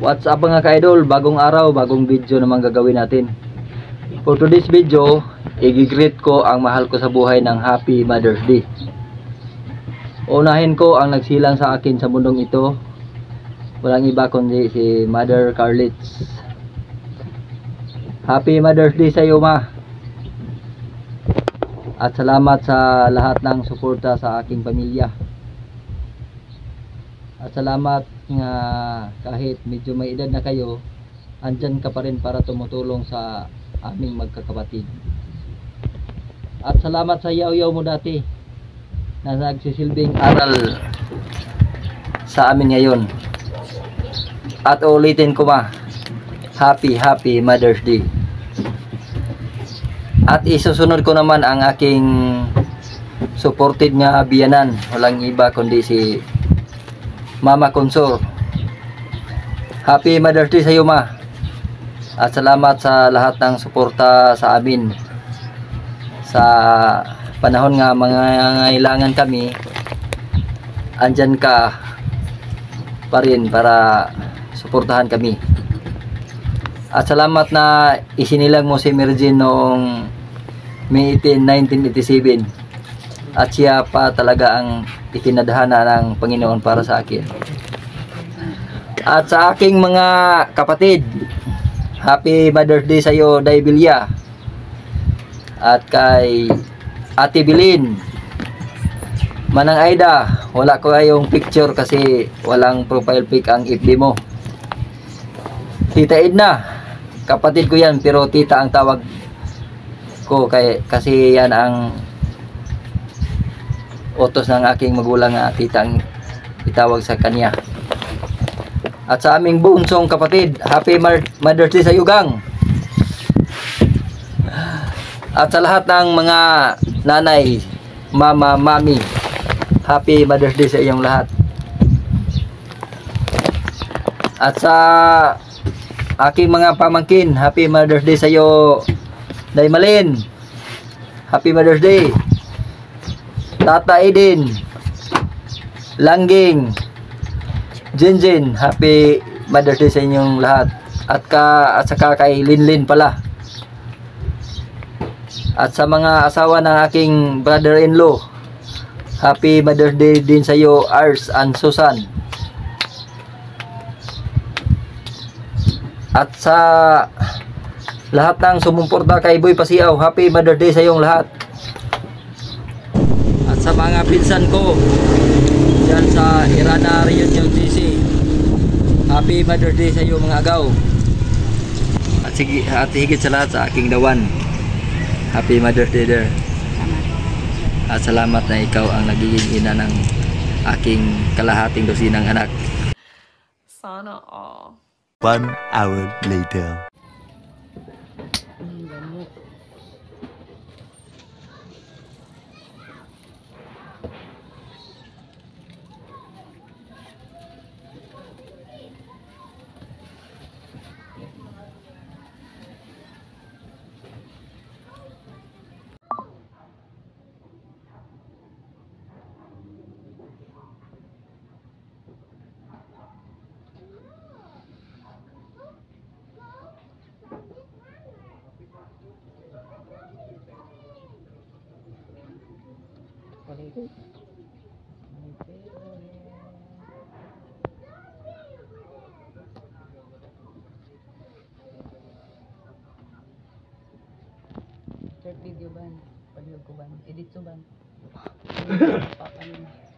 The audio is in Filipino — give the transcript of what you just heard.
What's up mga ka-idol? Bagong araw, bagong video naman gagawin natin. For today's video, i-greet ko ang mahal ko sa buhay ng Happy Mother's Day. Unahin ko ang nagsilang sa akin sa mundong ito. Walang iba kundi si Mother Carlitz. Happy Mother's Day sa iyo, ma. At salamat sa lahat ng suporta sa aking pamilya. At salamat nga kahit medyo may edad na kayo, andyan ka pa rin para tumutulong sa aming magkakapatid. At salamat sa yaw-yaw mo dati na nagsisilbing aral sa amin ngayon. At ulitin ko, ma, Happy Mother's Day. At isusunod ko naman ang aking supported nga biyanan, walang iba kundi si Mama Consor. Happy Mother's Day sa iyo, ma. At salamat sa lahat ng suporta sa amin. Sa panahon nga mga ngailangan kami, andyan ka pa rin para suportahan kami. At salamat na isinilang mo si Mergin noong May 18, 1987. At siya pa talaga ang itinadhana ng Panginoon para sa akin. At sa aking mga kapatid, Happy Mother's Day sa iyo, Day Bilya. At kay Ate Bilin, Manang Aida, wala ko kayong picture kasi walang profile pic ang FB mo. Tita Edna, kapatid ko yan pero tita ang tawag ko kasi yan ang utos ng aking magulang nga tita ang itawag sa kanya. At sa aming bunsong kapatid, Happy Mother's Day sa iyo, gang. At sa lahat ng mga nanay, mama, mami, Happy Mother's Day sa iyong lahat. At sa aking mga pamangkin, Happy Mother's Day sa iyo, Day Malin. Happy Mother's Day. Tata Eden, Langging, Jinjin, Happy Mother's Day sa inyong lahat. At saka kay Linlin pala. At sa mga asawa ng aking brother-in-law, Happy Mother's Day din sa iyo, Ars and Susan. At sa lahat ng sumuporta kay Boy Pasiaw, Happy Mother's Day sa iyong lahat. At sa mga pinsan ko dyan sa Irana Reunion DC, Happy Mother's Day sa iyo, mga agaw. At higit sa lahat sa aking dawan, Happy Mother's Day there. At salamat na ikaw ang nagiging ina ng aking kalahating dosinang anak. Sana all. 1 hour later. Short video ban, paliw ko ban, edit so ban.